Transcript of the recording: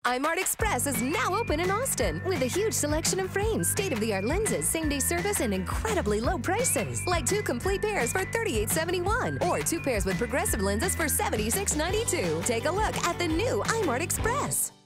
iMart Express is now open in Austin with a huge selection of frames, state-of-the-art lenses, same-day service, and incredibly low prices. Like 2 complete pairs for $38.71 or 2 pairs with progressive lenses for $76.92. Take a look at the new iMart Express.